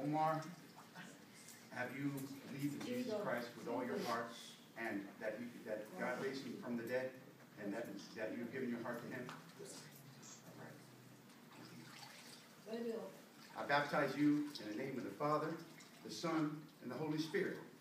Omar, have you believed in Jesus Christ with all your heart and that God raised him from the dead and that you've given your heart to him? All right. I baptize you in the name of the Father, the Son, and the Holy Spirit.